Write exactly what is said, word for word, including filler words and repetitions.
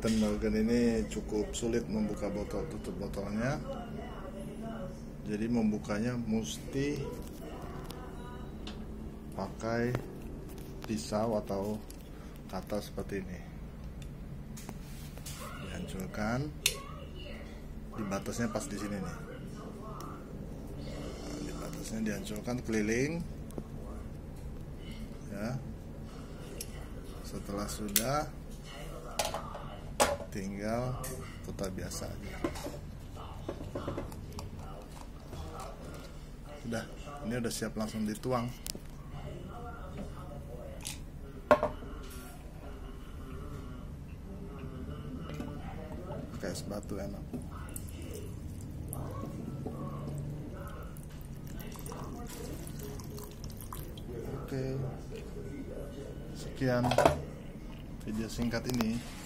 Captain Morgan ini cukup sulit membuka botol tutup botolnya. Jadi membukanya mesti pakai pisau atau kata seperti ini. Dihancurkan. Di batasnya pas di sini nih. Nah, di batasnya dihancurkan keliling. Ya. Setelah sudah, tinggal putar biasa aja. Udah, ini udah siap langsung dituang. Pakai es batu enak. Oke, sekian video singkat ini.